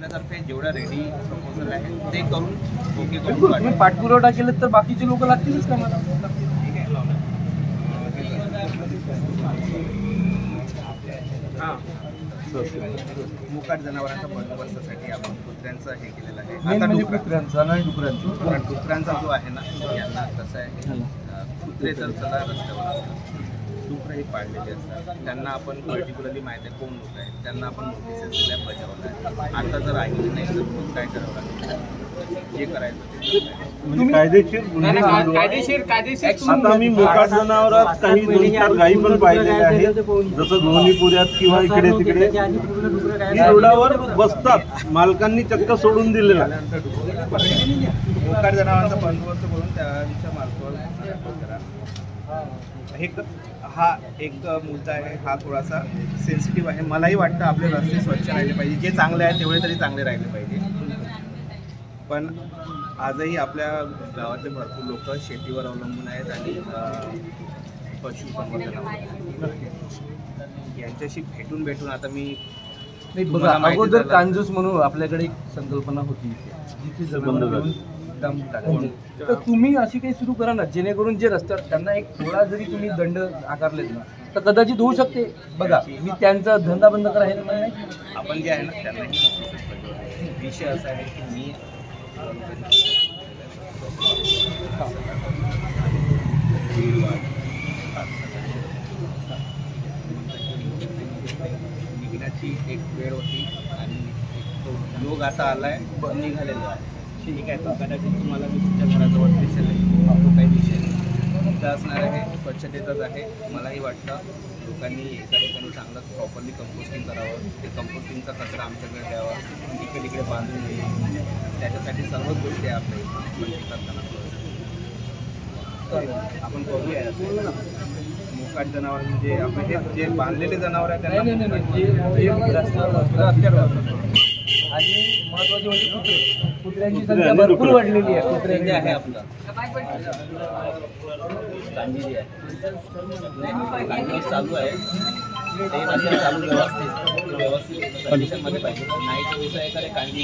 आपल्यातर्फे जेवढा ready proposal आहे ते करून ओके करून तुम्ही पाठपुरावा केलं तर बाकीचे लोक लागतीलच का मला. हां, मुकाट जनावरांच्या बंदोबस्तासाठी आपण कुत्र्यांचं हे केलेलं आहे. आता कुत्र्यांचा नाही डुकरांचा जो आहे ना, यांना कसं आहे, कुत्रे तर चला रस्त्यावर डुकरं हे पाळलेले असतात, त्यांना आपण पर्टिक्युलरली माहीत आहे कोण लोक आहेत, त्यांना आपण नोटिसेस दिल्या बजावल्या. आता जर ऐकलं नाही तर मग काय करावं लागेल, हे करायचं म्हणजे कायदेशीर आता आम्ही मोकाट जनावरात काही 2-4 गायी पण पाहिलेल्या आहेत, जसं दोन्हीपुऱ्यात किंवा इकडे तिकडे रोडावर बसतात, मालकांनी चक्क सोडून दिलेला. मोकाट जनावरांचा बंदोबस्त करून त्यांच्या मार्गावर हा एक मुद्दा आहे, हा थोडासा सेन्सिटिव्ह आहे. मलाही वाटतं आपले रस्ते स्वच्छ राहिले पाहिजे, जे चांगले आहेत तेवढे तरी चांगले राहिले पाहिजे. पण आजही आपल्या गावातले भरपूर लोक शेतीवर अवलंबून आहेत आणि पशुसंवर्धनावर. यांच्याशी भेटून आता मी बघा, अगोदर कांजूस म्हणून आपल्याकडे एक संकल्पना होती, जिथे जमीन दम टाकायची. तर तुम्ही अशी काही सुरू करा ना, जेणेकरून जे रस्त्यावर त्यांना एक थोडा जरी तुम्ही दंड आकारलेत ना तर कदाचित होऊ शकते. बघा, मी त्यांचा धंदा बंद करा हे नाही, आपण जे आहे ना त्यांनाही विषय असा आहे की मी निघण्याची एक वेळ होती आणि तो योग आता आलाय, निघालेला आहे. ठीक आहे, तो कदाचित तुम्हाला मी तुमच्या घराजवळ दिसेल, तो काही विषय नाही. मुद्दा असणार आहे स्वच्छतेचाच आहे. मलाही वाटतं लोकांनी एका ठिकाणी चांगलं प्रॉपरली कंपोस्टिंग करावं, ते कंपोस्टिंगचा कचरा आमच्याकडे द्यावा, इकडे तिकडे बांधून नये. त्याच्यासाठी सर्वच गोष्टी आपल्या आपण करूया. मोकाट जनावर म्हणजे आपण हे जे बांधलेले जनावर आहेत त्यांना आणि महत्वाचे म्हणजे कुत्र्यांची संख्या भरपूर वाढलेली आहे. कुत्रे जे आहे आपलं कांजी जी आहे चालू आहे, ते चालू व्यवस्थित कंडिशनमध्ये पाहिजे. नाही तर विषय एखाद्या कांजी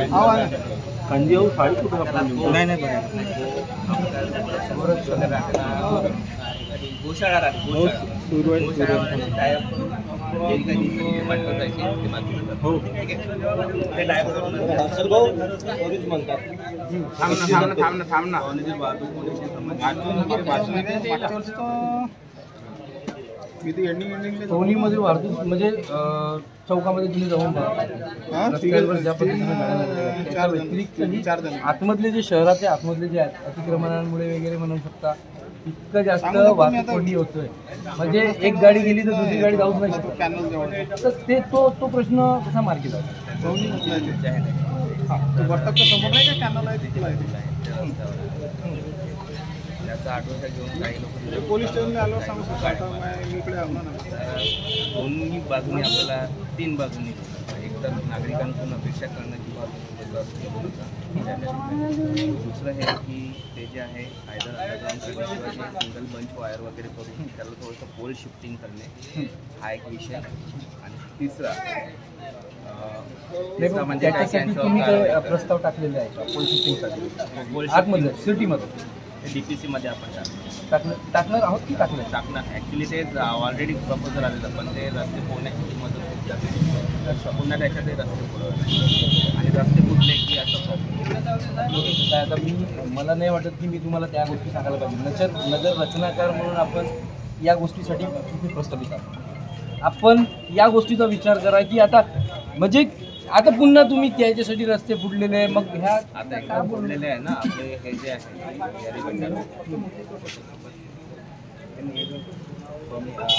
गोशाळा राहते, गोशाळामध्ये टायप करून जे काही पाठवतायचे ते मागून ठीक आहे. ते टायप करून थांबना कोहलीमध्ये वाहतूक म्हणजे चौकामध्ये तुम्ही जाऊन रस्त्यावर ज्या पद्धतीने आतमधले जे शहराचे आतमधले जे आहेत अतिक्रमणांमुळे वगैरे म्हणू शकता, इतकं जास्त वाहतूक कोंडी होतोय. म्हणजे एक गाडी गेली तर दुसरी गाडी जाऊच नाही शकत. तर ते तो प्रश्न कसा मार्गी जातो. त्याचा आठवडा घेऊन काही लोक पोलीस स्टेशनला आलो सांगू दोन्ही बाजूनी आपल्याला 3 बाजूनी एक तर नागरिकांकडून अपेक्षा करणं की दुसरं हे की ते जे आहे आयदर अंडरग्राऊंड करण्याशिवाय सिंगल बंच वायर वगैरे करून त्याला थोडंसं पोल शिफ्टिंग करणे हा एक विषय. आणि तिसरा म्हणजे तुम्ही प्रस्ताव टाकलेले आहे पोल शिफ्टिंगसाठी आतमध्ये सिटीमध्ये DPC मध्ये आपण टाकणार आहोत की टाकणार ॲक्च्युली ते ऑलरेडी प्रपोजल आलेलं, पण ते रस्ते पोहण्याची मदत खूप जाते. पुन्हा त्याच्यात ते रस्ते पुढवले आणि रस्ते फुटले की असं प्रॉब्लेम. आता मला नाही वाटत की मी तुम्हाला त्या गोष्टी सांगायला पाहिजे. नगर रचनाकार म्हणून आपण या गोष्टीसाठी तुम्ही प्रस्तावित आहात. आपण या गोष्टीचा विचार करा की आता म्हणजे आता पुन्हा तुम्ही त्याच्यासाठी रस्ते फुटलेले आहे, मग ह्या आता एकदम फुटलेले आहे ना आपले हे जे आहे